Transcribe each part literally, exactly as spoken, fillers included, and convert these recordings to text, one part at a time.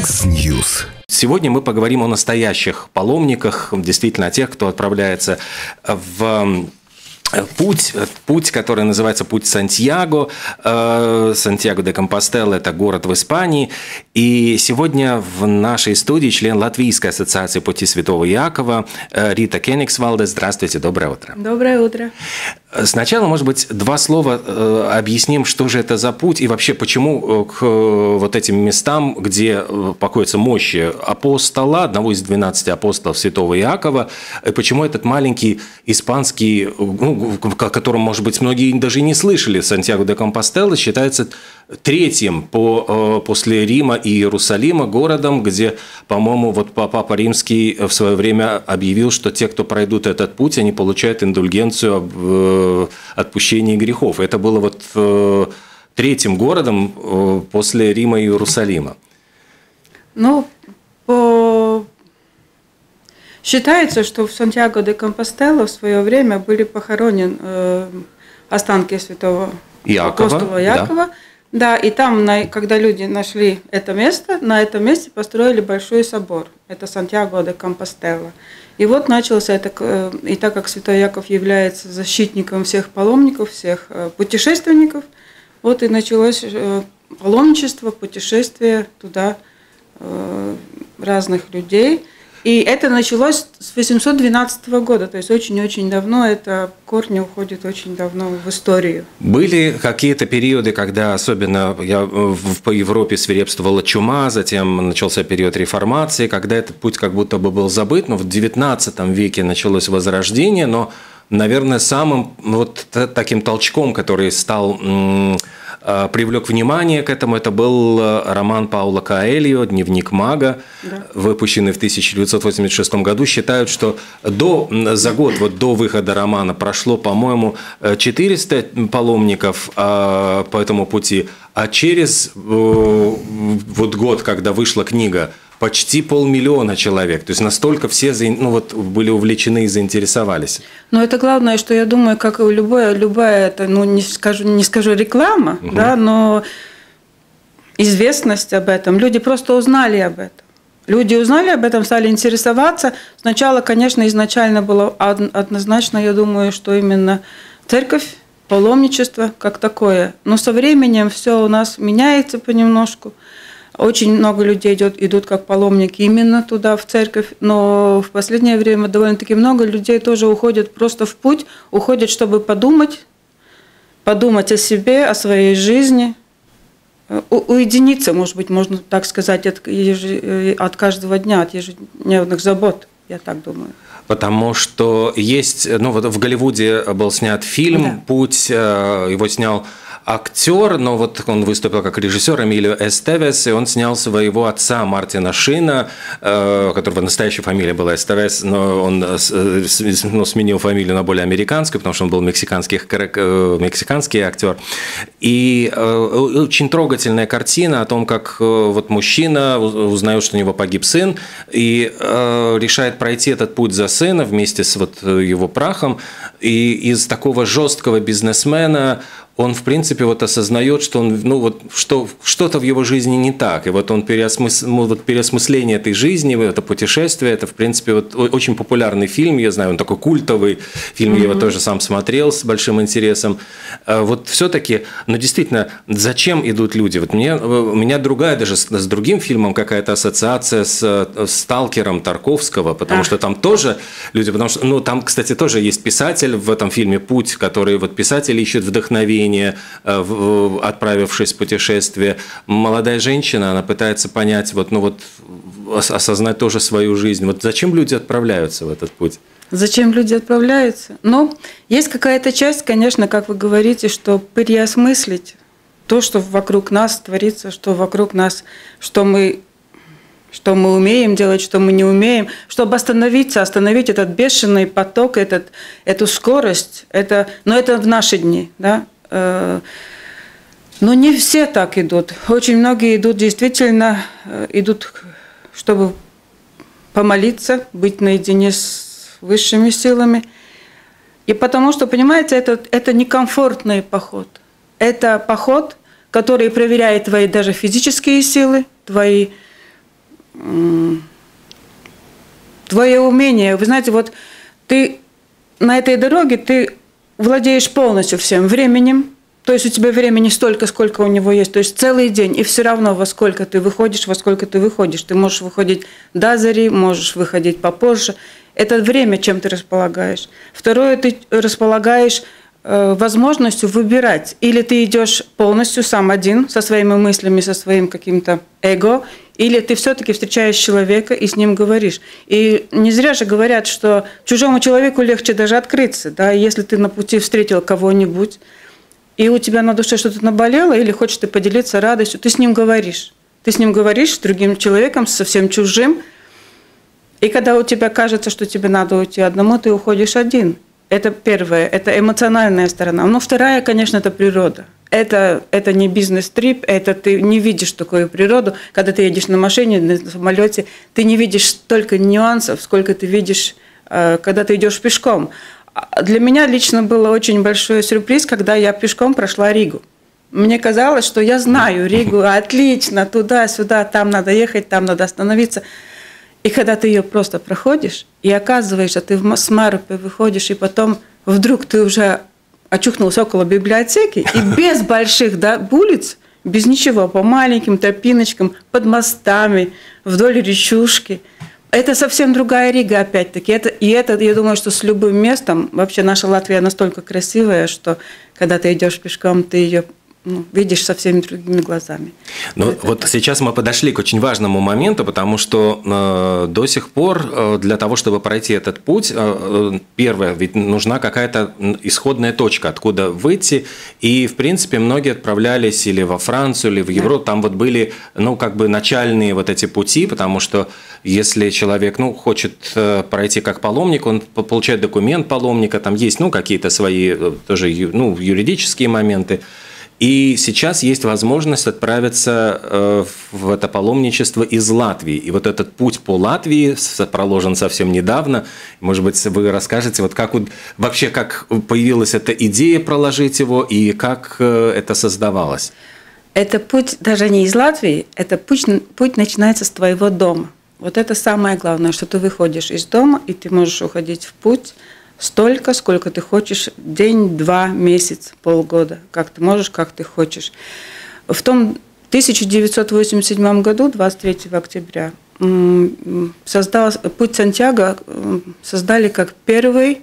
X-News. Сегодня мы поговорим о настоящих паломниках, действительно о тех, кто отправляется в путь, путь, который называется «Путь Сантьяго». Сантьяго де Компостела – это город в Испании. И сегодня в нашей студии член Латвийской ассоциации пути Святого Иакова Рита Кенигсвалде. Здравствуйте, доброе утро. Доброе утро. Сначала, может быть, два слова объясним, что же это за путь и вообще почему к вот этим местам, где покоятся мощи апостола, одного из двенадцати апостолов Святого Иакова, почему этот маленький испанский, ну, о котором, может быть, многие даже и не слышали, Сантьяго де Компостела, считается третьим по, после Рима и Иерусалима городом, где, по-моему, вот Папа Римский в свое время объявил, что те, кто пройдут этот путь, они получают индульгенцию об отпущении грехов. Это было вот третьим городом после Рима и Иерусалима. Ну, по... считается, что в Сантьяго де Компостела в свое время были похоронены э, останки святого Иакова, апостола Иакова. Да. Да, и там, когда люди нашли это место, на этом месте построили большой собор. Это Сантьяго де Компостела. И вот начался это, и так как святой Иаков является защитником всех паломников, всех путешественников, вот и началось паломничество, путешествие туда разных людей. И это началось с восемьсот двенадцатого года, то есть очень-очень давно, это корни уходят очень давно в историю. Были какие-то периоды, когда особенно я, в, по Европе свирепствовала чума, затем начался период реформации, когда этот путь как будто бы был забыт, но в девятнадцатом веке началось возрождение, но, наверное, самым вот таким толчком, который стал... привлек внимание к этому, это был роман Паула Коэльо «Дневник мага», да. Выпущенный в тысяча девятьсот восемьдесят шестом году. Считают, что до, за год вот до выхода романа прошло, по-моему, четыреста паломников по этому пути, а через вот год, когда вышла книга, почти полмиллиона человек. То есть настолько все ну, вот, были увлечены и заинтересовались. Но это главное, что я думаю, как и любая, любая это, ну, не скажу, не скажу реклама, угу. да, но известность об этом. Люди просто узнали об этом. Люди узнали об этом, стали интересоваться. Сначала, конечно, изначально было однозначно, я думаю, что именно церковь, паломничество как такое. Но со временем все у нас меняется понемножку. Очень много людей идет, идут как паломники именно туда, в церковь, но в последнее время довольно-таки много людей тоже уходят просто в путь, уходят, чтобы подумать, подумать о себе, о своей жизни, у, уединиться, может быть, можно так сказать, от, от каждого дня, от ежедневных забот, я так думаю. Потому что есть, ну вот в Голливуде был снят фильм да. «Путь», его снял актер, но вот он выступил как режиссер Эмилио Эстевес, и он снял своего отца Мартина Шина, у которого настоящая фамилия была Эстевес, но он ну, сменил фамилию на более американскую, потому что он был мексиканский, мексиканский актер. И очень трогательная картина о том, как вот мужчина узнает, что у него погиб сын, и решает пройти этот путь за сына вместе с вот его прахом, и из такого жесткого бизнесмена он, в принципе, вот осознает, что, он, ну, вот, что что-то в его жизни не так. И вот он переосмыс... вот переосмысление этой жизни, это путешествие, это, в принципе, вот очень популярный фильм, я знаю, он такой культовый фильм, mm-hmm. я его тоже сам смотрел с большим интересом. Вот все-таки, ну, действительно, зачем идут люди? Вот мне, у меня другая даже с, с другим фильмом какая-то ассоциация с, с «Сталкером» Тарковского, потому ah. что там тоже люди, потому что, ну, там, кстати, тоже есть писатель в этом фильме «Путь», который вот писатель ищет вдохновение, отправившись в путешествие. Молодая женщина, она пытается понять, вот, ну вот, осознать тоже свою жизнь. Вот зачем люди отправляются в этот путь? Зачем люди отправляются? Ну, есть какая-то часть, конечно, как вы говорите, что переосмыслить то, что вокруг нас творится, что вокруг нас, что мы что мы умеем делать, что мы не умеем, чтобы остановиться, остановить этот бешеный поток, этот, эту скорость. Это, но это в наши дни, да. Но не все так идут. Очень многие идут действительно, идут, чтобы помолиться, быть наедине с высшими силами. И потому что, понимаете, это, это некомфортный поход. Это поход, который проверяет твои даже физические силы, твои твое умение. Вы знаете, вот ты на этой дороге, ты владеешь полностью всем временем, то есть у тебя времени столько, сколько у него есть, то есть целый день, и все равно во сколько ты выходишь, во сколько ты выходишь. Ты можешь выходить до зари, можешь выходить попозже. Это время, чем ты располагаешь. Второе, ты располагаешь э, возможностью выбирать. Или ты идешь полностью сам один, со своими мыслями, со своим каким-то эго, или ты все-таки встречаешь человека и с ним говоришь. И не зря же говорят, что чужому человеку легче даже открыться. Да? Если ты на пути встретил кого-нибудь, и у тебя на душе что-то наболело, или хочешь ты поделиться радостью, ты с ним говоришь. Ты с ним говоришь, с другим человеком, совсем чужим. И когда у тебя кажется, что тебе надо уйти одному, ты уходишь один. Это первое, это эмоциональная сторона. Но вторая, конечно, это природа. Это, это не бизнес-трип, это ты не видишь такую природу. Когда ты едешь на машине, на самолете, ты не видишь столько нюансов, сколько ты видишь, когда ты идешь пешком. Для меня лично был очень большой сюрприз, когда я пешком прошла Ригу. Мне казалось, что я знаю Ригу отлично, туда-сюда, там надо ехать, там надо остановиться. И когда ты ее просто проходишь, и оказываешься, ты с Марупы выходишь, и потом вдруг ты уже очухнулся около библиотеки, и без больших да, улиц, без ничего, по маленьким тропиночкам, под мостами, вдоль речушки. Это совсем другая Рига, опять-таки. Это, и это, я думаю, что с любым местом, вообще наша Латвия настолько красивая, что когда ты идешь пешком, ты ее ну, видишь совсем другими глазами. Ну, вот так. Сейчас мы подошли к очень важному моменту, потому что э, до сих пор э, для того, чтобы пройти этот путь, э, первое, ведь нужна какая-то исходная точка, откуда выйти. И, в принципе, многие отправлялись или во Францию, или в Европу. Да. Там вот были, ну, как бы начальные вот эти пути, потому что если человек, ну, хочет э, пройти как паломник, он получает документ паломника, там есть, ну, какие-то свои тоже, ну, юридические моменты. И сейчас есть возможность отправиться в это паломничество из Латвии. И вот этот путь по Латвии проложен совсем недавно. Может быть, вы расскажете, вот как вообще как появилась эта идея проложить его и как это создавалось? Это путь даже не из Латвии, это путь, путь начинается с твоего дома. Вот это самое главное, что ты выходишь из дома, и ты можешь уходить в путь столько, сколько ты хочешь, день, два, месяц, полгода, как ты можешь, как ты хочешь. В том тысяча девятьсот восемьдесят седьмом году, двадцать третьего октября, создал, путь Сантьяго создали как первый,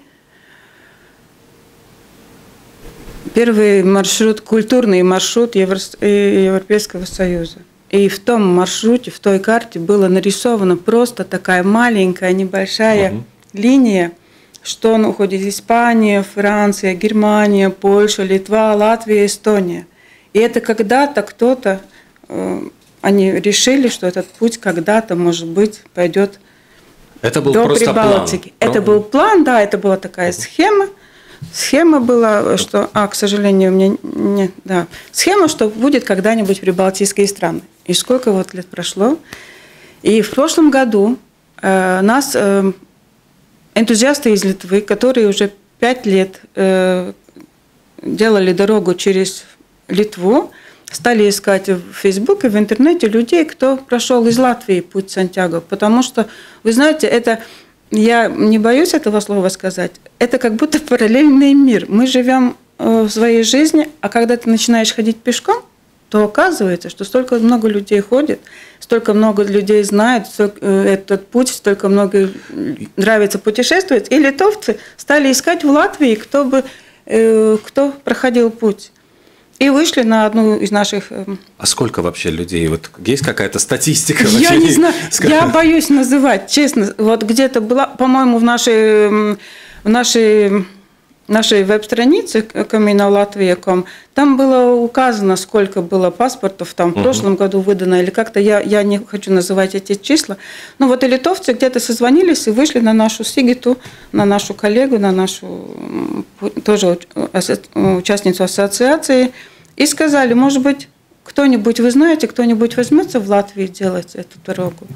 первый маршрут, культурный маршрут Европейского Союза. И в том маршруте, в той карте была нарисована просто такая маленькая, небольшая угу. линия, что он уходит из Испании, Франция, Германия, Польша, Литва, Латвия, Эстония. И это когда-то кто-то, э, они решили, что этот путь когда-то, может быть, пойдет это был до просто Прибалтики. План. Это был план, да, это была такая uh-huh. схема. Схема была, что, а, к сожалению, у меня нет, да, схема, что будет когда-нибудь прибалтийские страны. И сколько вот лет прошло. И в прошлом году э, нас... Э, энтузиасты из Литвы, которые уже пять лет э, делали дорогу через Литву, стали искать в Фейсбуке, в интернете людей, кто прошел из Латвии путь Сантьяго. Потому что, вы знаете, это, я не боюсь этого слова сказать, это как будто параллельный мир. Мы живем э, в своей жизни, а когда ты начинаешь ходить пешком, то оказывается, что столько много людей ходит, столько много людей знают этот путь, столько много нравится путешествовать. И литовцы стали искать в Латвии, кто бы, кто проходил путь. И вышли на одну из наших... А сколько вообще людей? Вот есть какая-то статистика? Я не знаю, я боюсь называть, честно. Вот где-то была, по-моему, в нашей... В нашей нашей веб-странице камина латвия точка ком, там было указано, сколько было паспортов там в прошлом uh-huh. году выдано, или как-то, я, я не хочу называть эти числа. Ну вот и литовцы где-то созвонились и вышли на нашу Сигиту, на нашу коллегу, на нашу тоже участницу ассоциации, и сказали, может быть, кто-нибудь, вы знаете, кто-нибудь возьмется в Латвии делать эту дорогу?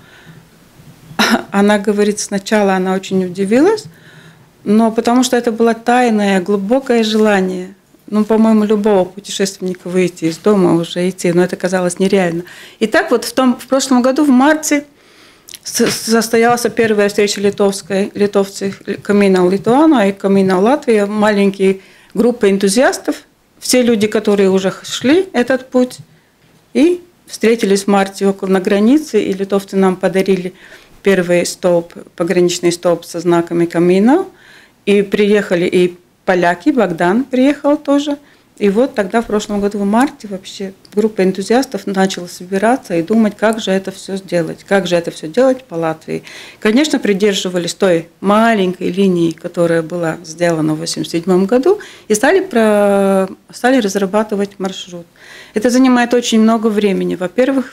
Она говорит, сначала она очень удивилась, но потому что это было тайное, глубокое желание, ну, по-моему, любого путешественника выйти из дома, уже идти, но это казалось нереально. И так вот в, том, в прошлом году, в марте, состоялась первая встреча литовской, литовцев Камина Литуана и Камина Латвия, маленькие группы энтузиастов, все люди, которые уже шли этот путь, и встретились в марте около на границе, и литовцы нам подарили первый столб, пограничный столб со знаками Камина, и приехали и поляки, Богдан приехал тоже. И вот тогда в прошлом году в марте вообще группа энтузиастов начала собираться и думать, как же это все сделать, как же это все делать по Латвии. Конечно, придерживались той маленькой линии, которая была сделана в восемьдесят седьмом году, и стали, про... стали разрабатывать маршрут. Это занимает очень много времени. Во-первых,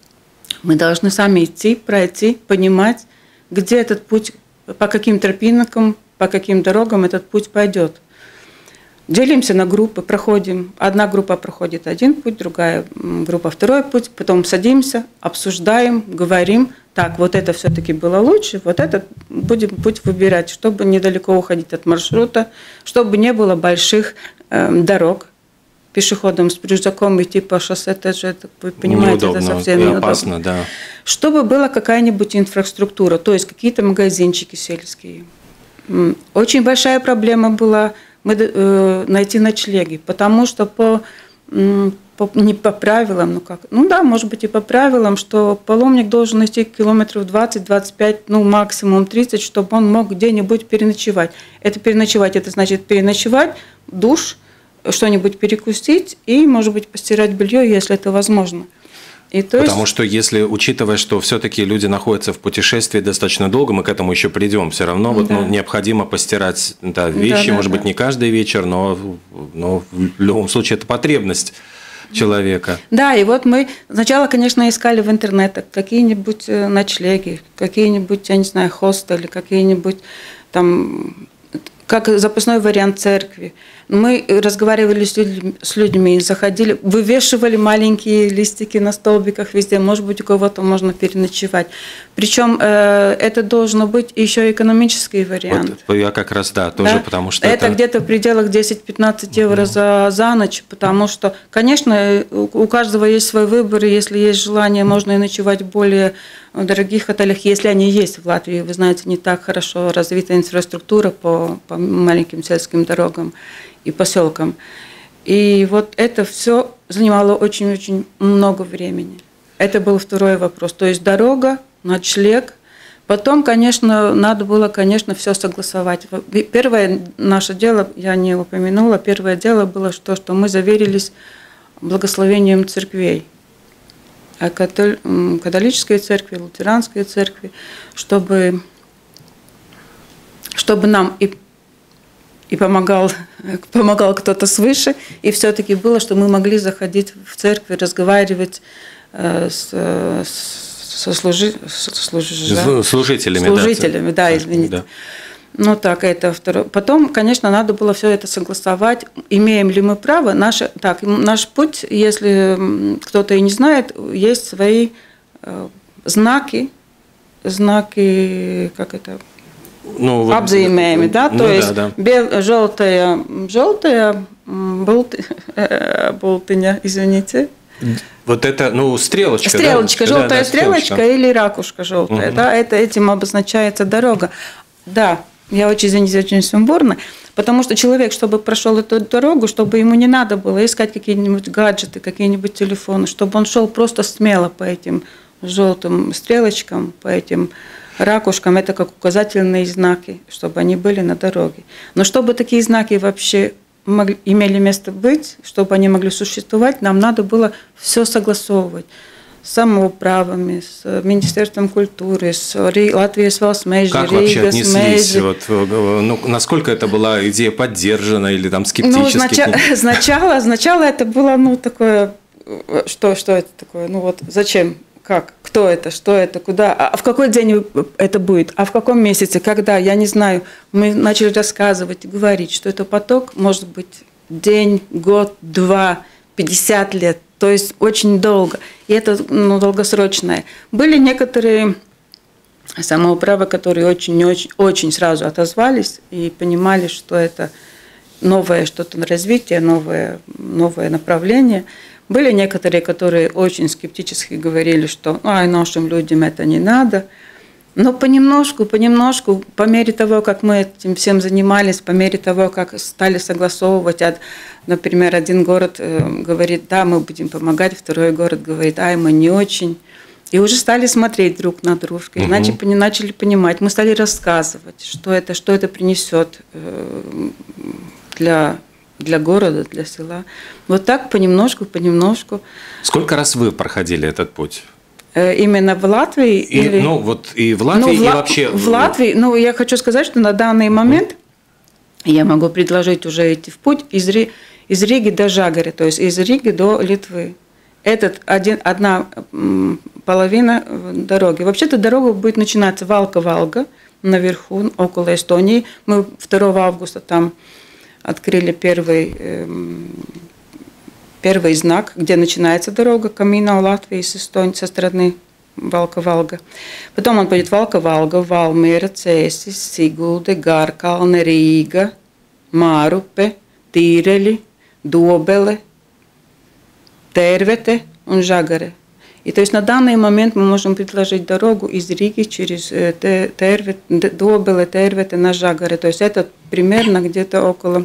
мы должны сами идти, пройти, понимать, где этот путь, по каким тропинкам, по каким дорогам этот путь пойдет. Делимся на группы, проходим. Одна группа проходит один путь, другая группа второй путь. Потом садимся, обсуждаем, говорим. Так, вот это все-таки было лучше, вот этот будем путь выбирать, чтобы недалеко уходить от маршрута, чтобы не было больших э, дорог. Пешеходам с рюкзаком идти по шоссе, это же, вы понимаете, неудобно, это совсем и неудобно. Опасно, да. Чтобы была какая-нибудь инфраструктура, то есть какие-то магазинчики сельские. Очень большая проблема была мы, э, найти ночлеги, потому что по, по, не по правилам, ну как, ну да, может быть и по правилам, что паломник должен идти километров двадцать-двадцать пять, ну максимум тридцать, чтобы он мог где-нибудь переночевать. Это переночевать, это значит переночевать, душ, что-нибудь перекусить и, может быть, постирать белье, если это возможно. И то Потому есть... что если, учитывая, что все-таки люди находятся в путешествии достаточно долго, мы к этому еще придем, все равно вот, да. ну, необходимо постирать да, вещи, да, да, может да. быть, не каждый вечер, но, но в любом случае это потребность человека. Да, и вот мы сначала, конечно, искали в интернете какие-нибудь ночлеги, какие-нибудь, я не знаю, хостели, какие-нибудь там... как запасной вариант церкви. Мы разговаривали с людьми, с людьми, заходили, вывешивали маленькие листики на столбиках везде, может быть, у кого-то можно переночевать. Причем э, это должно быть еще экономический вариант. Вот, я как раз, да, тоже, да? потому что это... Это где-то в пределах десять-пятнадцать евро угу. за, за ночь, потому что, конечно, у каждого есть свой выбор, и если есть желание, можно и ночевать в более дорогих отелях, если они есть в Латвии. Вы знаете, не так хорошо развита инфраструктура по, по маленьким сельским дорогам и поселкам. И вот это все занимало очень-очень много времени. Это был второй вопрос. То есть дорога, ночлег. Потом, конечно, надо было, конечно, все согласовать. Первое наше дело, я не упомянула, первое дело было то, что мы заверились благословением церквей. Католической церкви, лютеранской церкви, чтобы, чтобы нам и, и помогал, помогал кто-то свыше, и все-таки было, что мы могли заходить в церковь, разговаривать с, со служи, служи, да? служителями. Служителями, да, да извините. Да. Ну так, это второе. Потом, конечно, надо было все это согласовать. Имеем ли мы право? Наш, так, наш путь, если кто-то и не знает, есть свои э, знаки, знаки, как это, ну, вот, обзаимеями, да, ну, то да, есть да. Бел, желтая, желтая болты, э, болтыня, извините. Вот это, ну, стрелочка. Стрелочка, да? желтая да, да, стрелочка, стрелочка или ракушка желтая, угу. да, это этим обозначается дорога. Да, я очень, извините, очень сумбурно, потому что человек, чтобы прошел эту дорогу, чтобы ему не надо было искать какие-нибудь гаджеты, какие-нибудь телефоны, чтобы он шел просто смело по этим желтым стрелочкам, по этим ракушкам, это как указательные знаки, чтобы они были на дороге. Но чтобы такие знаки вообще могли, имели место быть, чтобы они могли существовать, нам надо было все согласовывать. С самоуправами, с Министерством культуры, с Латвией Валсмейджи, Как вообще отнеслись? Вот, ну, насколько это была идея поддержана или там скептически? Ну, сначала, сначала, сначала это было, ну, такое, что, что это такое? Ну, вот зачем? Как? Кто это? Что это? Куда? А в какой день это будет? А в каком месяце? Когда? Я не знаю. Мы начали рассказывать, говорить, что это поток может быть день, год, два, пятьдесят лет. То есть очень долго. И это ну, долгосрочное. Были некоторые самоуправы, которые очень, очень, очень сразу отозвались и понимали, что это новое что-то развитие, новое, новое направление. Были некоторые, которые очень скептически говорили, что ай, нашим людям это не надо. Но понемножку, понемножку, по мере того, как мы этим всем занимались, по мере того, как стали согласовывать, например, один город говорит, да, мы будем помогать, второй город говорит, ай, мы не очень. И уже стали смотреть друг на дружку, и угу. начали, начали понимать, мы стали рассказывать, что это, что это принесет для, для города, для села. Вот так понемножку, понемножку. Сколько раз вы проходили этот путь? Именно в Латвии? И, или... Ну, вот и в Латвии, ну, и в, вообще... В Латвии, ну, я хочу сказать, что на данный момент mm. я могу предложить уже идти в путь из, Ри, из Риги до Жагари, то есть из Риги до Литвы. Это один, одна половина дороги. Вообще-то дорога будет начинаться Валка-Валга, наверху, около Эстонии. Мы второго августа там открыли первый... Эм, Первый знак, где начинается дорога Камино Латвии с Эстонии, со стороны Валка-Валга. Потом он пойдет Валка-Валга, Валмера, Цесис, Сигулде, Гаркалне, Рига, Марупе, Тирели, Добеле, Тервете и Жагаре. И то есть на данный момент мы можем предложить дорогу из Риги через Тервете, Добеле, Тервете на Жагаре. То есть это примерно где-то около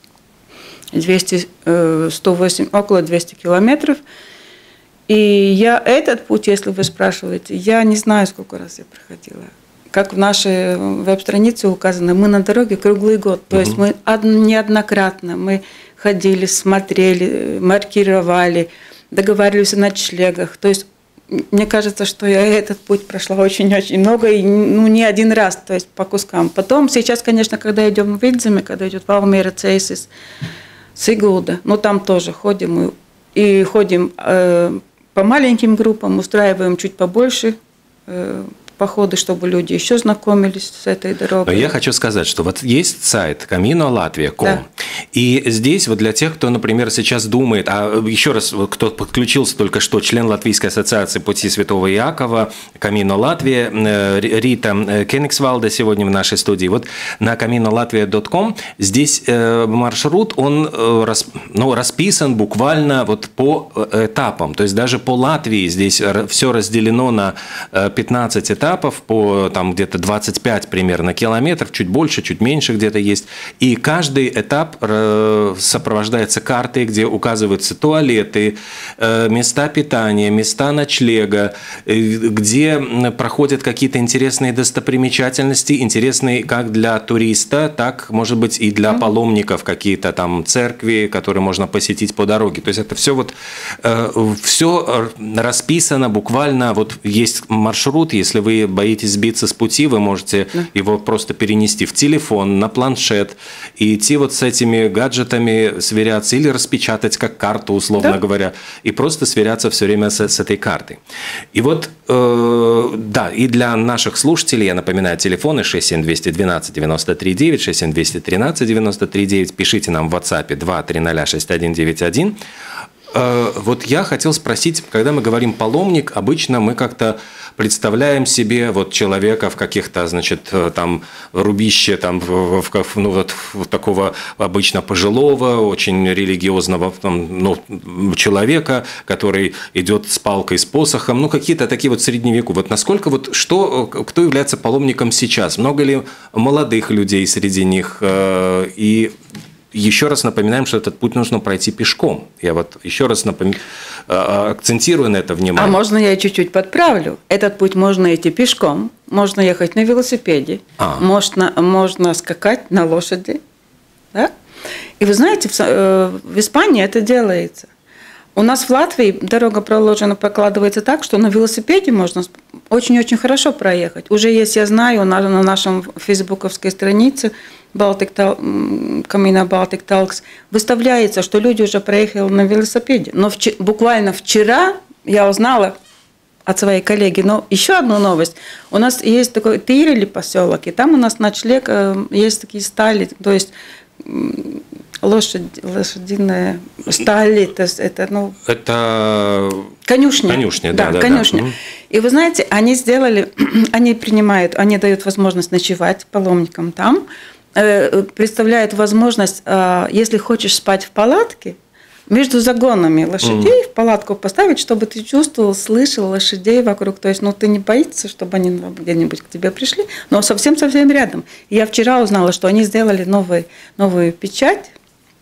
двести, сто восемь, около двухсот километров. И я этот путь, если вы спрашиваете, я не знаю, сколько раз я проходила. Как в нашей веб-странице указано, мы на дороге круглый год. То угу. есть мы неоднократно мы ходили, смотрели, маркировали, договаривались о ночлегах. То есть мне кажется, что я этот путь прошла очень-очень много, и ну, не один раз, то есть по кускам. Потом, сейчас, конечно, когда идем в Видземе, когда идет Валмера, Цейсис, Сигулда, ну там тоже ходим и, и ходим э, по маленьким группам, устраиваем чуть побольше э, походы, чтобы люди еще знакомились с этой дорогой. Я хочу сказать, что вот есть сайт камино латвия точка ком, да. И здесь вот для тех, кто, например, сейчас думает, а еще раз, кто подключился только что, член Латвийской ассоциации Пути Святого Иакова, Камино Латвия, Рита Кенигсвалде сегодня в нашей студии. Вот на камино латвия точка ком здесь маршрут, он ну, расписан буквально вот по этапам, то есть даже по Латвии здесь все разделено на пятнадцать этапов, по там где-то двадцать пять примерно километров, чуть больше, чуть меньше где-то есть, и каждый этап сопровождается картой, где указываются туалеты, места питания, места ночлега, где проходят какие-то интересные достопримечательности, интересные как для туриста, так, может быть, и для паломников, какие-то там церкви, которые можно посетить по дороге. То есть это все вот все расписано буквально, вот есть маршрут, если вы боитесь сбиться с пути, вы можете его просто перенести в телефон, на планшет и идти вот с этими гаджетами сверяться или распечатать как карту, условно да. говоря, и просто сверяться все время с, с этой картой. И вот, э, да, и для наших слушателей, я напоминаю, телефоны шесть семь два один два девяносто три девять, шесть семь два один три девяносто три девять, пишите нам в WhatsApp два три ноль шесть один девять один. Э, вот я хотел спросить, когда мы говорим паломник, обычно мы как-то представляем себе вот человека в каких-то, значит, там рубище, там, в, в, ну, вот, в такого обычно пожилого, очень религиозного там, ну, человека, который идет с палкой, с посохом, ну, какие-то такие вот средневеку. Вот насколько вот, что, кто является паломником сейчас? Много ли молодых людей среди них? И еще раз напоминаем, что этот путь нужно пройти пешком. Я вот еще раз напом... акцентирую на это внимание. А можно я чуть-чуть подправлю? Этот путь можно идти пешком, можно ехать на велосипеде, а. можно, можно скакать на лошади. Да? И вы знаете, в, в Испании это делается. У нас в Латвии дорога проложена, прокладывается так, что на велосипеде можно очень-очень хорошо проехать. Уже есть, я знаю, на, на нашем фейсбуковской странице Baltic, Камино Baltic Talks выставляется, что люди уже проехали на велосипеде. Но вч- буквально вчера я узнала от своей коллеги, но еще одну новость. У нас есть такой Тирели поселок, и там у нас ночлег, есть такие стали, то есть лошадь, лошадиная стали, то есть это, ну... Это... Конюшня. Конюшня, да, да, да. конюшня. Да. И вы знаете, они сделали, они принимают, они дают возможность ночевать паломникам там, представляют возможность, если хочешь спать в палатке, между загонами лошадей mm. в палатку поставить, чтобы ты чувствовал, слышал лошадей вокруг. То есть, ну, ты не боишься, чтобы они где-нибудь к тебе пришли, но совсем-совсем рядом. Я вчера узнала, что они сделали новый, новую печать.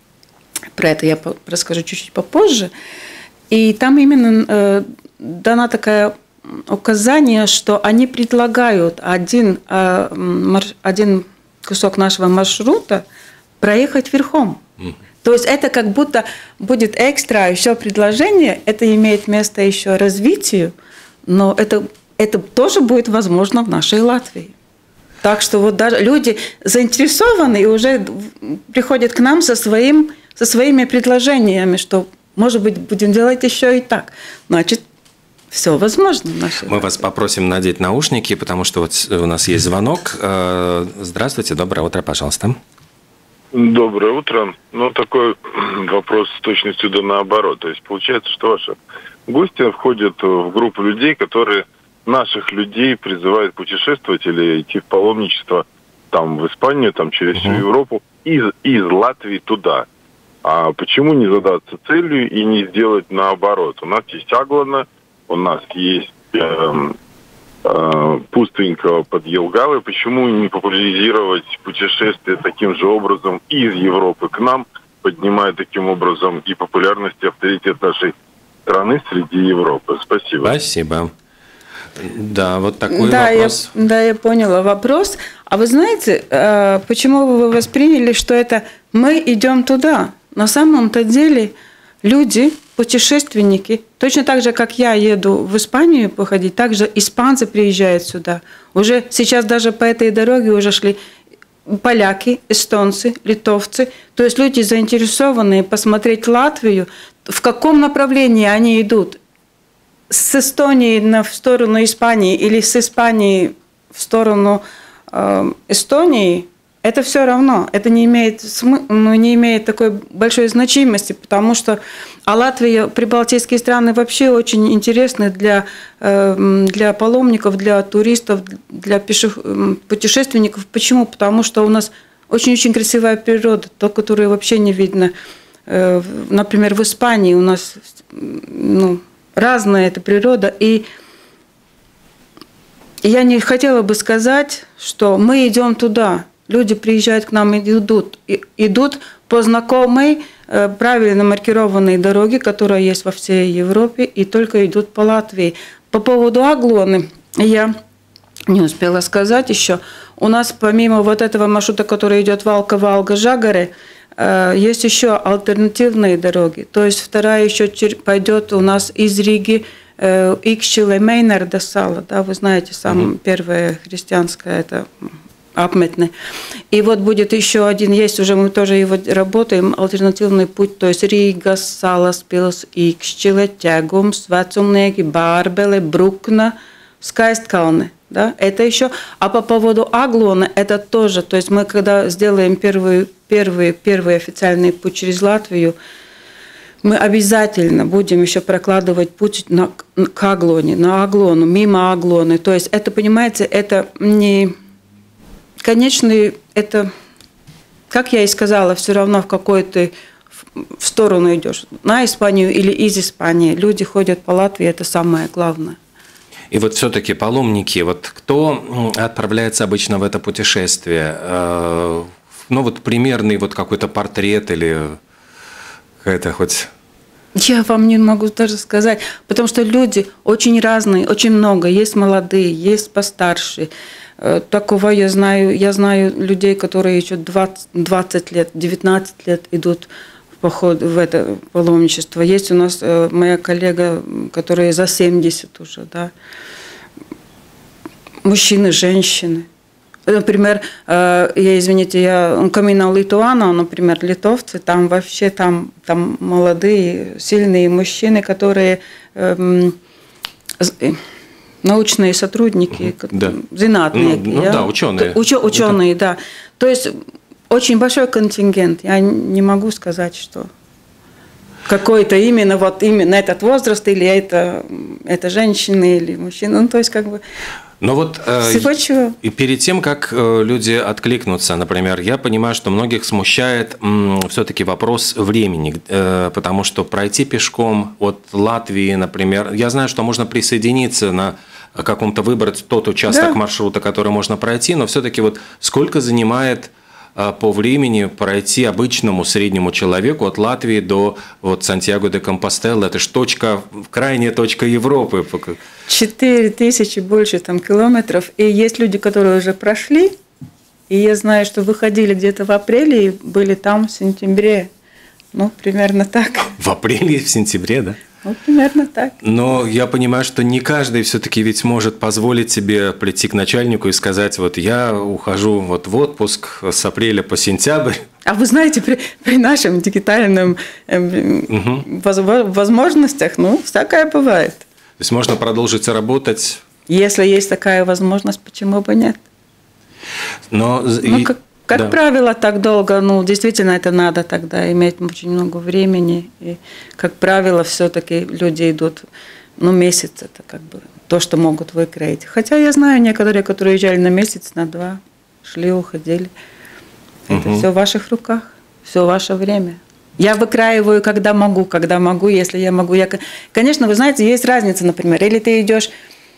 Про это я расскажу чуть-чуть попозже. И там именно э, дана такая указание, что они предлагают один, э, марш, один кусок нашего маршрута проехать верхом. Mm. То есть это как будто будет экстра еще предложение, это имеет место еще развитию, но это, это тоже будет возможно в нашей Латвии. Так что вот даже люди заинтересованы и уже приходят к нам со, своим, со своими предложениями, что, может быть, будем делать еще и так. Значит, все возможно в нашей Мы Латвии. вас попросим надеть наушники, потому что вот у нас есть звонок. Здравствуйте, доброе утро, пожалуйста. Доброе утро. Ну, такой вопрос с точностью да наоборот. То есть получается, что ваши гости входят в группу людей, которые наших людей призывают путешествовать или идти в паломничество там в Испанию, там через всю Европу, из, из Латвии туда. А почему не задаться целью и не сделать наоборот? У нас есть Аглона, у нас есть э, э, Пустынька под Елгавой. Почему не популяризировать путешествие таким же образом из Европы к нам, поднимая таким образом и популярность, и авторитет нашей страны среди Европы? Спасибо. Спасибо. Да, вот такой да, вопрос. Я, да, я поняла вопрос. А вы знаете, почему вы восприняли, что это мы идем туда? На самом-то деле люди, путешественники, точно так же, как я еду в Испанию походить, также испанцы приезжают сюда. Уже сейчас даже по этой дороге уже шли поляки, эстонцы, литовцы. То есть люди заинтересованные посмотреть Латвию, в каком направлении они идут. С Эстонии в сторону Испании или с Испании в сторону э, Эстонии, это все равно. Это не имеет, смы... ну, не имеет такой большой значимости, потому что а Латвия, прибалтийские страны вообще очень интересны для, э, для паломников, для туристов, для пешех... путешественников. Почему? Потому что у нас очень-очень красивая природа, то, которую вообще не видно. Э, например, в Испании у нас... Ну, разная эта природа, и я не хотела бы сказать, что мы идем туда. Люди приезжают к нам и идут, и идут по знакомой, правильно маркированной дороге, которая есть во всей Европе, и только идут по Латвии. По поводу Аглоны я не успела сказать еще. У нас помимо вот этого маршрута, который идет Валка-Валга-Жагаре, есть еще альтернативные дороги. То есть вторая еще пойдет у нас из Риги Икшиле-Мейнер до Сала. Да, вы знаете, самая mm-hmm. первая христианская это Апметне. И вот будет еще один, есть уже, мы тоже его работаем, альтернативный путь, то есть Рига, Саласпилс, Икшиле, Тягумс, Вецумнеги, Барбеле, Брукна, Скайсткалне. Да, это еще. А по поводу Аглона, это тоже. То есть мы, когда сделаем первый, первый, первый официальный путь через Латвию, мы обязательно будем еще прокладывать путь на, к Аглоне, на Аглону, мимо Аглоны. То есть это, понимаете, это не конечный, это, как я и сказала, все равно в какой ты в сторону идешь. На Испанию или из Испании. Люди ходят по Латвии, это самое главное. И вот все-таки паломники, вот кто отправляется обычно в это путешествие? Ну вот примерный вот какой-то портрет или какая-то хоть... Я вам не могу даже сказать, потому что люди очень разные, очень много. Есть молодые, есть постарше. Такого я знаю, я знаю людей, которые еще двадцать, двадцать лет, девятнадцать лет идут поход в это паломничество. Есть у нас э, моя коллега, которая за семьдесят уже, да. Мужчины, женщины. Например, э, я, извините, я Камина Литуана, например, литовцы, там вообще там, там молодые, сильные мужчины, которые э, э, научные сотрудники, да. зинатные. Ну, ну я, да, ученые. Уч, ученые, это... да. То есть очень большой контингент. Я не могу сказать, что... какой-то именно вот именно этот возраст, или это, это женщина, или мужчина. Ну, то есть, как бы. Но вот э, и перед тем, как э, люди откликнутся, например, я понимаю, что многих смущает м, все-таки вопрос времени, э, потому что пройти пешком от Латвии, например, я знаю, что можно присоединиться на каком-то, выбрать тот участок, да, маршрута, который можно пройти, но все-таки вот сколько занимает э, по времени пройти обычному среднему человеку от Латвии до вот Сантьяго де Компостела? Это же точка, крайняя точка Европы. Четыре тысячи больше там километров. И есть люди, которые уже прошли. И я знаю, что выходили где-то в апреле и были там в сентябре. Ну, примерно так. В апреле и в сентябре, да? Ну, примерно так. Но я понимаю, что не каждый все-таки ведь может позволить себе прийти к начальнику и сказать, вот я ухожу вот в отпуск с апреля по сентябрь. А вы знаете, при, при нашем дигитальном э, угу. возможностях, ну, всякое бывает. То есть можно продолжить работать? Если есть такая возможность, почему бы нет? Но ну, и... как, как да. правило, так долго, ну, действительно, это надо тогда иметь очень много времени. И, как правило, все-таки люди идут, ну, месяц, это как бы то, что могут выкроить. Хотя я знаю некоторые, которые уезжали на месяц, на два, шли, уходили. Это угу. все в ваших руках, все ваше время. Я выкраиваю, когда могу, когда могу, если я могу. Я... Конечно, вы знаете, есть разница, например, или ты идешь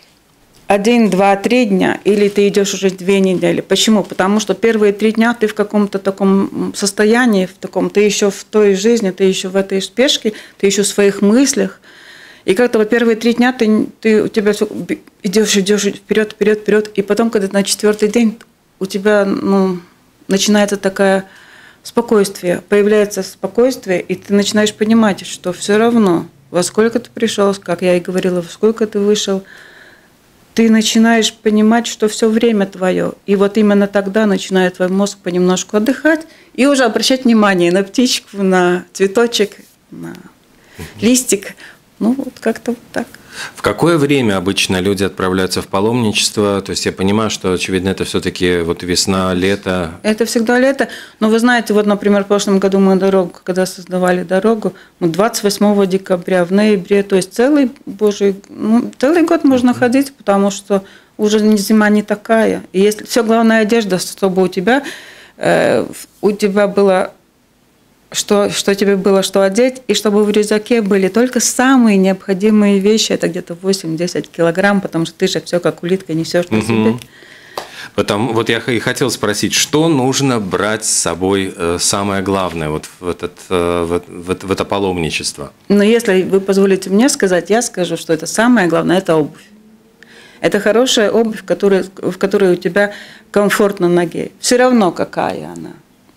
один, два, три дня, или ты идешь уже две недели. Почему? Потому что первые три дня ты в каком-то таком состоянии, в таком, ты еще в той жизни, ты еще в этой спешке, ты еще в своих мыслях. И как-то вот первые три дня ты, ты у тебя все идешь, идешь вперед, вперед, вперед, и потом, когда на четвертый день у тебя, ну, начинается такая спокойствие, появляется спокойствие, и ты начинаешь понимать, что все равно, во сколько ты пришел, как я и говорила, во сколько ты вышел, ты начинаешь понимать, что все время твое. И вот именно тогда начинает твой мозг понемножку отдыхать и уже обращать внимание на птичку, на цветочек, на листик. Ну, вот как-то вот так. В какое время обычно люди отправляются в паломничество? То есть я понимаю, что, очевидно, это все-таки вот весна, лето. Это всегда лето. Но вы знаете, вот, например, в прошлом году мы дорогу, когда создавали дорогу, мы двадцать восьмого декабря, в ноябре, то есть целый, божий, ну, целый год можно ходить, потому что уже зима не такая. И если все, главная одежда, чтобы у тебя, э, у тебя было... Что, что тебе было что одеть, и чтобы в рюкзаке были только самые необходимые вещи, это где-то восемь-десять килограмм, потому что ты же все как улитка несешь на угу. себе. Потом, вот я и хотел спросить, что нужно брать с собой самое главное вот в, этот, в, в, в это паломничество? Но если вы позволите мне сказать, я скажу, что это самое главное – это обувь. Это хорошая обувь, в которой, в которой у тебя комфортно на ноге. Все равно, какая она.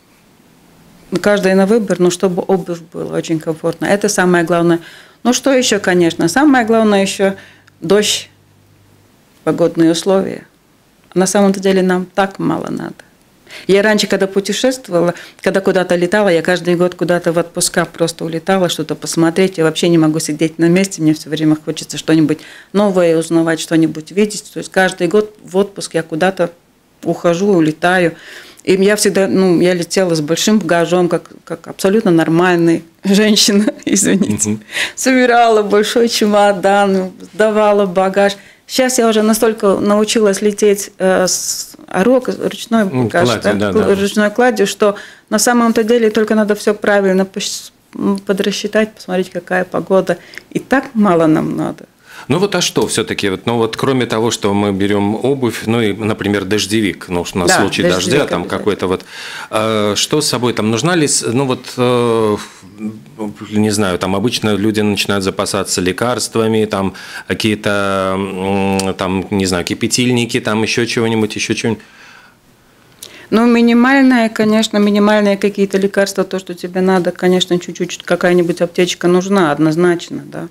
Каждый на выбор, но чтобы обувь была очень комфортно. Это самое главное. Ну, что еще, конечно? Самое главное еще дождь, погодные условия. На самом-то деле нам так мало надо. Я раньше, когда путешествовала, когда куда-то летала, я каждый год куда-то в отпуска просто улетала, что-то посмотреть. Я вообще не могу сидеть на месте, мне все время хочется что-нибудь новое узнавать, что-нибудь видеть. То есть каждый год в отпуск я куда-то ухожу, улетаю. И я всегда, ну, я летела с большим багажом, как, как абсолютно нормальная женщина, извините. Mm-hmm. Собирала большой чемодан, сдавала багаж. Сейчас я уже настолько научилась лететь э, с орок, ручной багаж, mm, кладью, да, да, ручной кладью, что на самом-то деле только надо все правильно подрасчитать, посмотреть, какая погода. И так мало нам надо. Ну вот, а что все-таки, вот, ну вот кроме того, что мы берем обувь, ну и, например, дождевик, ну на да, случай дождя, там какой-то вот, э, что с собой там нужна ли, ну вот, э, не знаю, там обычно люди начинают запасаться лекарствами, там какие-то, э, там, не знаю, кипятильники, там еще чего-нибудь, еще чего-нибудь. Ну, минимальное, конечно, минимальные какие-то лекарства, то, что тебе надо, конечно, чуть-чуть какая-нибудь аптечка нужна, однозначно, да.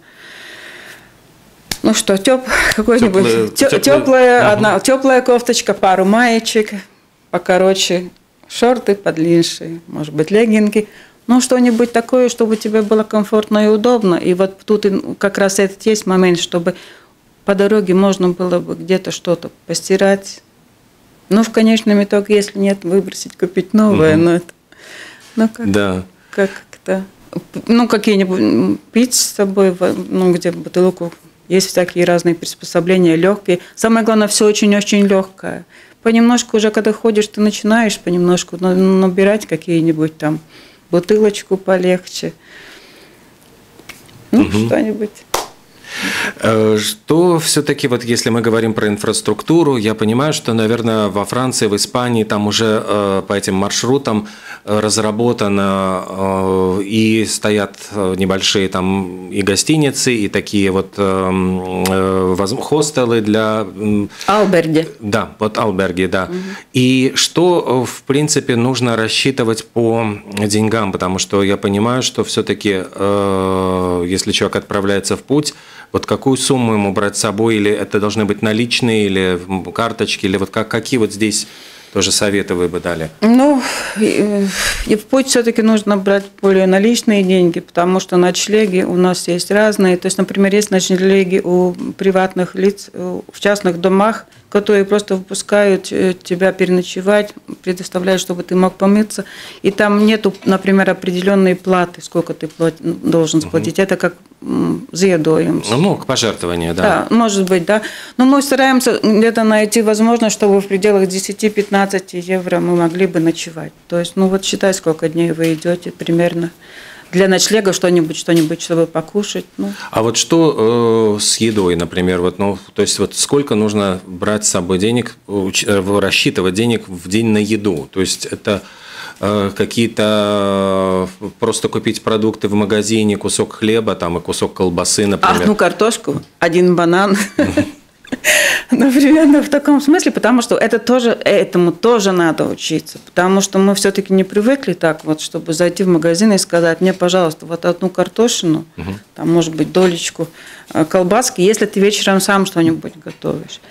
Ну что, теп, какой-нибудь теплая, теплая, угу. одна, теплая кофточка, пару маечек, покороче, шорты подлиннее, может быть, леггинки. Ну, что-нибудь такое, чтобы тебе было комфортно и удобно. И вот тут как раз этот есть момент, чтобы по дороге можно было бы где-то что-то постирать. Ну, в конечном итоге, если нет, выбросить, купить новое. Угу. Но это, ну, как, да. как-то... Ну, какие-нибудь пить с собой, ну, где бутылку. Есть всякие разные приспособления, легкие. Самое главное, все очень-очень легкое. Понемножку уже, когда ходишь, ты начинаешь понемножку набирать какие-нибудь там бутылочку полегче. Ну, угу. Что-нибудь. Что все-таки, вот если мы говорим про инфраструктуру, я понимаю, что, наверное, во Франции, в Испании там уже э, по этим маршрутам разработано э, и стоят небольшие там и гостиницы, и такие вот э, э, хостелы для... Алберги. Да, вот алберги, да. Угу. И что, в принципе, нужно рассчитывать по деньгам, потому что я понимаю, что все-таки, э, если человек отправляется в путь, вот какую сумму ему брать с собой, или это должны быть наличные, или карточки, или вот как, какие вот здесь тоже советы вы бы дали? Ну, и в путь все-таки нужно брать более наличные деньги, потому что ночлеги у нас есть разные. То есть, например, есть ночлеги у приватных лиц в частных домах, которые просто выпускают тебя переночевать, предоставляют, чтобы ты мог помыться. И там нету, например, определенной платы, сколько ты должен заплатить. Угу. Это как за едой. Ну, к пожертвованию, да. Да, может быть, да. Но мы стараемся где-то найти возможность, чтобы в пределах десять-пятнадцать евро мы могли бы ночевать. То есть, ну вот считай, сколько дней вы идете примерно. Для ночлега что-нибудь, что-нибудь, чтобы покушать. Ну. А вот что э, с едой, например, вот, ну, то есть вот сколько нужно брать с собой денег, рассчитывать денег в день на еду? То есть это э, какие-то просто купить продукты в магазине, кусок хлеба там и кусок колбасы, например. Одну картошку, один банан. Например, в таком смысле, потому что это тоже, этому тоже надо учиться, потому что мы все-таки не привыкли так вот, чтобы зайти в магазин и сказать: мне, пожалуйста, вот одну картошину, угу. там, может быть, долечку колбаски, если ты вечером сам что-нибудь готовишь.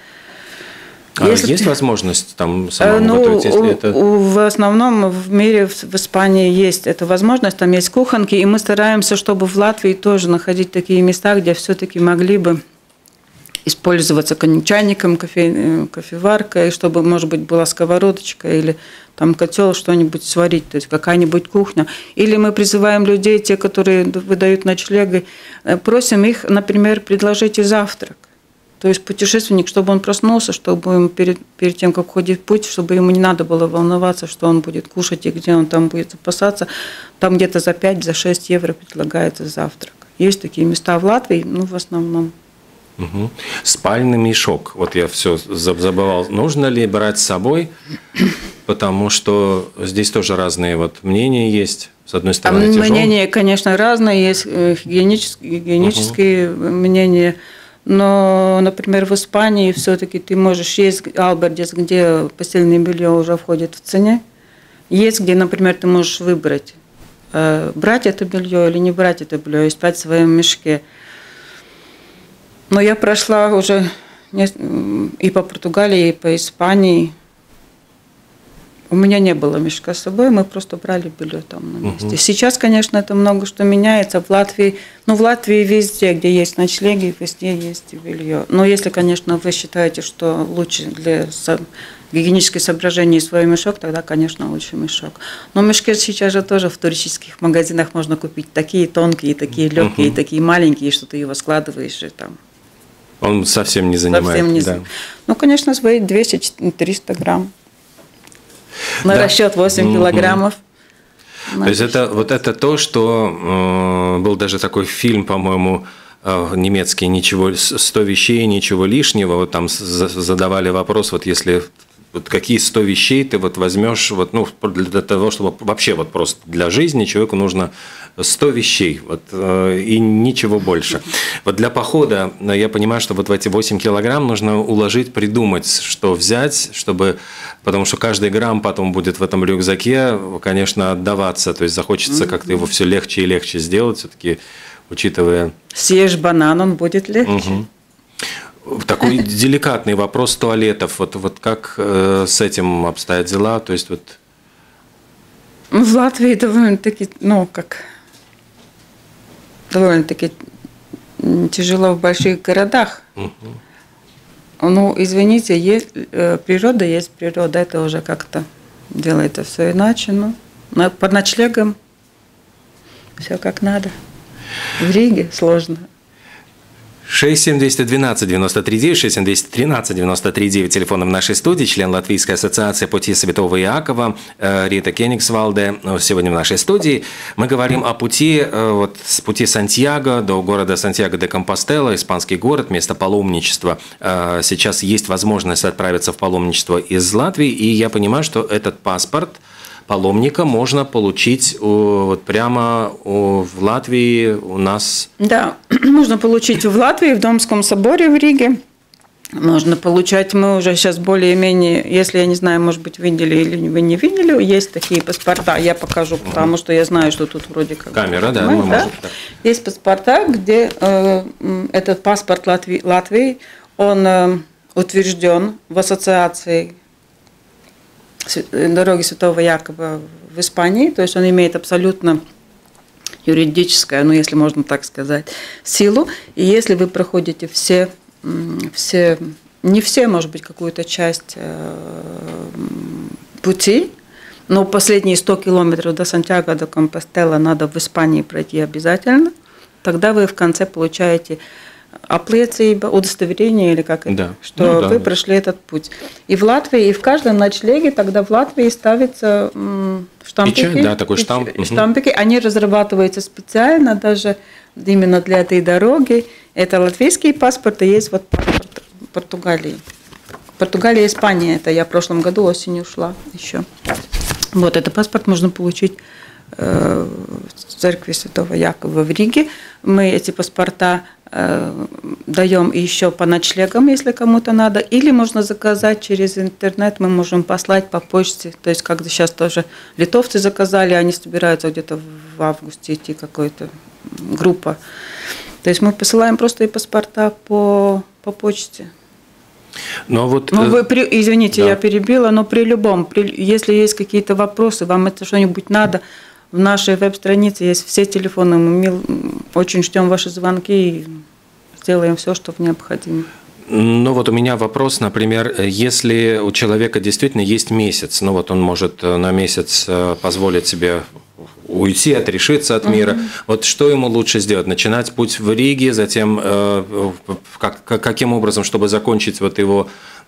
А если есть ты... возможность там самому ну, готовить? Если это... В основном в мире, в Испании есть эта возможность, там есть кухонки, и мы стараемся, чтобы в Латвии тоже находить такие места, где все-таки могли бы использоваться чайником, кофе, кофеваркой, чтобы, может быть, была сковородочка или там котел, что-нибудь сварить, то есть какая-нибудь кухня. Или мы призываем людей, те, которые выдают ночлеги, просим их, например, предложите завтрак. То есть путешественник, чтобы он проснулся, чтобы ему перед, перед тем, как уходить в путь, чтобы ему не надо было волноваться, что он будет кушать и где он там будет запасаться. Там где-то за пять, за шесть евро предлагается завтрак. Есть такие места в Латвии, ну, в основном. Угу. Спальный мешок. Вот я все забывал. Нужно ли брать с собой? Потому что здесь тоже разные вот мнения есть. С одной стороны, а тяжело. Мнения, конечно, разные. Есть гигиенические, гигиенические угу. мнения. Но, например, в Испании все-таки ты можешь... Есть албердис, где постельное белье уже входит в цене. Есть, где, например, ты можешь выбрать, брать это белье или не брать это белье, и спать в своем мешке. Но я прошла уже и по Португалии, и по Испании. У меня не было мешка с собой, мы просто брали белье там на месте. Угу. Сейчас, конечно, это много что меняется. В Латвии, ну, в Латвии везде, где есть ночлеги, везде есть и белье. Но если, конечно, вы считаете, что лучше для гигиенических соображений свой мешок, тогда, конечно, лучше мешок. Но мешки сейчас же тоже в туристических магазинах можно купить. Такие тонкие, такие легкие, угу. такие маленькие, что ты его складываешь и там. Он совсем не занимает. Совсем не да. Ну, конечно, свои двести-триста грамм. На да. расчет восемь килограммов. То есть это, вот это то, что э, был даже такой фильм, по-моему, э, немецкий, ничего, сто вещей, ничего лишнего. Вот там задавали вопрос, вот если вот какие сто вещей ты вот возьмешь, вот, ну, для того, чтобы вообще вот просто для жизни человеку нужно сто вещей, вот, э, и ничего больше. Вот для похода я понимаю, что вот в эти восемь килограмм нужно уложить, придумать, что взять, чтобы, потому что каждый грамм потом будет в этом рюкзаке, конечно, отдаваться, то есть захочется mm-hmm. как-то его все легче и легче сделать, все-таки, учитывая... Съешь банан, он будет легче. Угу. Такой деликатный вопрос туалетов. Вот, вот как э, с этим обстоят дела? То есть вот... В Латвии довольно-таки, ну, как... Довольно-таки тяжело в больших городах. Угу. Ну, извините, есть, э, природа есть природа. Это уже как-то делает все иначе. Ну, по ночлегам Все как надо. В Риге сложно. шесть семь двести двенадцать девяносто три девять, шесть семь двести тринадцать девяносто три девять, телефоном в нашей студии, член Латвийской ассоциации пути Святого Иакова Рита Кенигсвалде сегодня в нашей студии. Мы говорим о пути, вот, с пути Сантьяго до города Сантьяго-де-Компостела, испанский город, место паломничества. Сейчас есть возможность отправиться в паломничество из Латвии, и я понимаю, что этот паспорт паломника можно получить вот прямо в Латвии у нас. Да, можно получить в Латвии, в Домском соборе в Риге. Можно получать, мы уже сейчас более-менее, если, я не знаю, может быть, видели или вы не видели, есть такие паспорта, я покажу, потому что я знаю, что тут вроде как... Камера, да, мы да? можем. Да. Есть паспорта, где э, этот паспорт Латвии, Латвии он э, утвержден в ассоциации дороги Святого Якова в Испании, то есть он имеет абсолютно юридическую, ну если можно так сказать, силу. И если вы проходите все, все не все, может быть, какую-то часть пути, но последние сто километров до Сантьяго де Компостела надо в Испании пройти обязательно, тогда вы в конце получаете аплиecība, удостоверение или как это, да. что ну, вы да. прошли этот путь. И в Латвии, и в каждом ночлеге тогда в Латвии ставятся штампики. Печать, да, такой штамп. Штампики, они разрабатываются специально даже именно для этой дороги. Это латвийский паспорт, и есть вот паспорт Португалии. Португалия и Испания, это я в прошлом году осенью ушла еще. Вот, этот паспорт можно получить в церкви Святого Якова в Риге. Мы эти паспорта э, даем еще по ночлегам, если кому-то надо, или можно заказать через интернет, мы можем послать по почте, то есть как сейчас тоже литовцы заказали, они собираются где-то в августе идти, какая-то группа. То есть мы посылаем просто и паспорта по, по почте. Но вот, ну, вы, при, извините, да. я перебила, но при любом, при, если есть какие-то вопросы, вам это что-нибудь надо, в нашей веб-странице есть все телефоны, мы очень ждем ваши звонки и сделаем все, что необходимо. Ну вот у меня вопрос, например, если у человека действительно есть месяц, ну вот он может на месяц позволить себе уйти, отрешиться от мира, угу. вот что ему лучше сделать? Начинать путь в Риге, затем как, каким образом, чтобы закончить вот его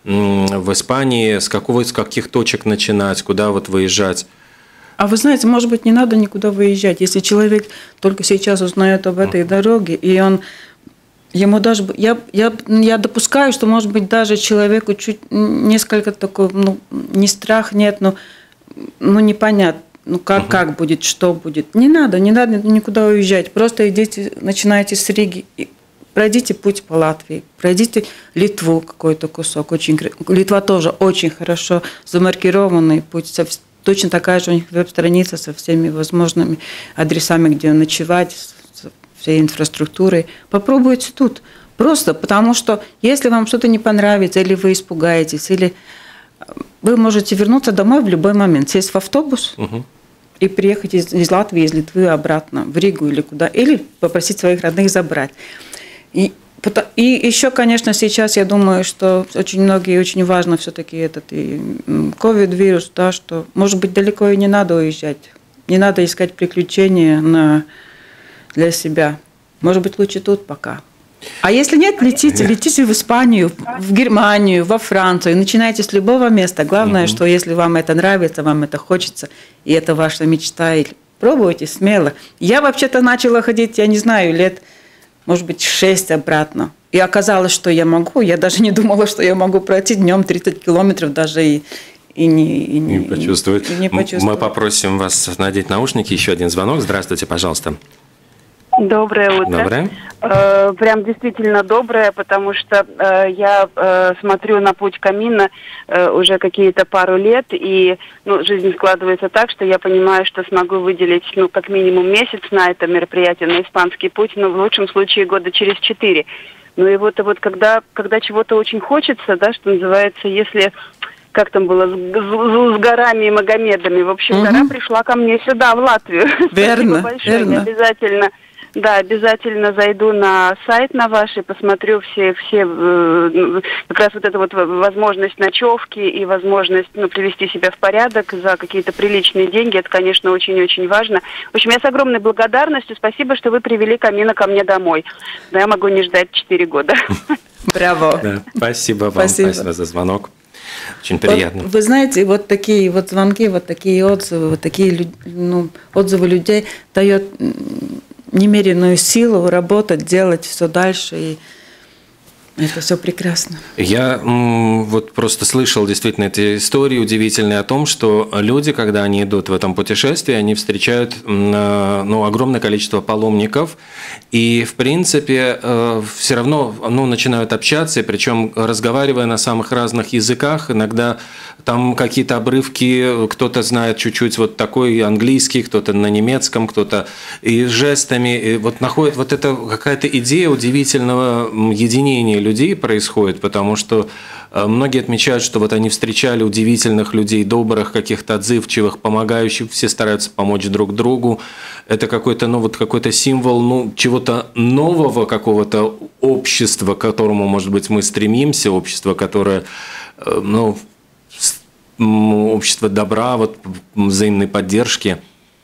в Испании, с, какого, с каких точек начинать, куда вот выезжать? А вы знаете, может быть, не надо никуда выезжать. Если человек только сейчас узнает об этой дороге, и он ему даже... Я, я, я допускаю, что, может быть, даже человеку чуть несколько такой, ну, не страх нет, но ну, непонятно, ну, как, uh-huh. как будет, что будет. Не надо, не надо никуда уезжать. Просто идите, начинайте с Риги, пройдите путь по Латвии, пройдите Литву какой-то кусок. Очень, Литва тоже очень хорошо замаркированный путь, точно такая же у них веб-страница со всеми возможными адресами, где ночевать, с всей инфраструктурой. Попробуйте тут. Просто потому, что если вам что-то не понравится, или вы испугаетесь, или вы можете вернуться домой в любой момент, сесть в автобус угу. и приехать из, из Латвии, из Литвы обратно в Ригу или куда, или попросить своих родных забрать. И И еще, конечно, сейчас я думаю, что очень многие, очень важно все-таки этот и ковид-вирус, да, что, может быть, далеко и не надо уезжать, не надо искать приключения на, для себя. Может быть, лучше тут пока. А если нет, летите, летите в Испанию, в Германию, во Францию, начинайте с любого места. Главное, mm-hmm. что если вам это нравится, вам это хочется, и это ваша мечта, пробуйте смело. Я вообще-то начала ходить, я не знаю, лет... может быть, шесть обратно. И оказалось, что я могу. Я даже не думала, что я могу пройти днем тридцать километров даже и, и, не, и, не, почувствовать. И не почувствовать. Мы попросим вас надеть наушники. Еще один звонок. Здравствуйте, пожалуйста. Доброе утро. Доброе. Э, прям действительно доброе, потому что э, я э, смотрю на путь Камино э, уже какие-то пару лет, и ну, жизнь складывается так, что я понимаю, что смогу выделить ну, как минимум месяц на это мероприятие, на испанский путь, но в лучшем случае года через четыре. Ну и вот, вот когда, когда чего-то очень хочется, да, что называется, если... Как там было, с, с, с горами и Магомедами. В общем, угу. гора пришла ко мне сюда, в Латвию. Верно, большое. верно. Я обязательно Да, обязательно зайду на сайт на ваш и посмотрю все, все э, как раз вот эту вот возможность ночевки и возможность, ну, привести себя в порядок за какие-то приличные деньги. Это, конечно, очень-очень важно. В общем, я с огромной благодарностью. Спасибо, что вы привели камина ко мне домой. Да, я могу не ждать четыре года. Браво. Да, спасибо вам, Спасибо. спасибо за звонок. Очень приятно. Вот, вы знаете, вот такие вот звонки, вот такие отзывы, вот такие ну, отзывы людей дают немеренную силу работать, делать все дальше, и это все прекрасно. Я м, вот просто слышал действительно эти истории удивительные о том, что люди, когда они идут в этом путешествии, они встречают м, ну, огромное количество паломников, и в принципе э, все равно ну, начинают общаться, и причем разговаривая на самых разных языках, иногда там какие-то обрывки, кто-то знает чуть-чуть вот такой английский, кто-то на немецком, кто-то и жестами, и вот находит вот это какая-то идея удивительного единения людей происходит, потому что многие отмечают, что вот они встречали удивительных людей, добрых, каких-то отзывчивых, помогающих, все стараются помочь друг другу. Это какой-то, ну, вот какой-то символ, ну, чего-то нового, какого-то общества, к которому, может быть, мы стремимся, общество, которое, ну, общество добра, вот, взаимной поддержки.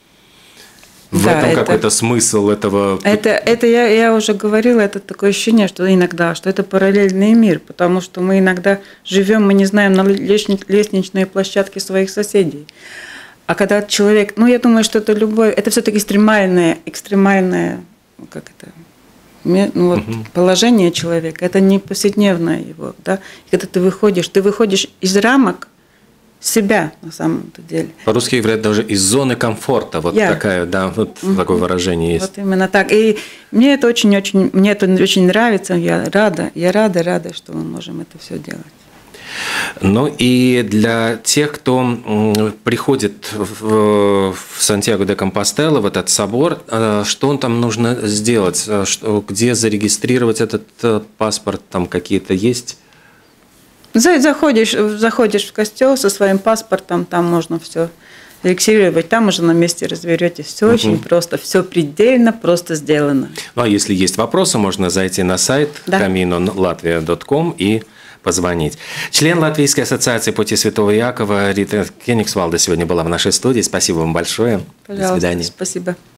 В да, этом это, какой-то смысл этого. Это, это я, я уже говорила, это такое ощущение, что иногда, что это параллельный мир, потому что мы иногда живем, мы не знаем на лестничной площадке своих соседей. А когда человек, ну я думаю, что это любое, это все-таки экстремальное, экстремальное, как это, ну, вот, угу. положение человека, это не повседневное его, да. И когда ты выходишь, ты выходишь из рамок себя на самом-то деле. По-русски говорят даже из зоны комфорта, вот Я. такая, да, вот угу. такое выражение есть. Вот именно так. И мне это очень-очень, мне это очень нравится. Я рада, я рада, рада, что мы можем это все делать. Ну и для тех, кто приходит в Сантьяго де Компостела, в этот собор, что там нужно сделать? Где зарегистрировать этот паспорт? Там какие-то есть? Заходишь, заходишь в костел со своим паспортом, там можно все регистрировать, там уже на месте разберетесь. Все угу. очень просто, все предельно просто сделано. Ну а если есть вопросы, можно зайти на сайт да. камино латвия точка ком и позвонить. Член Латвийской ассоциации Пути Святого Якова Рита Кенигсвалде сегодня была в нашей студии. Спасибо вам большое. Пожалуйста, до свидания. Спасибо.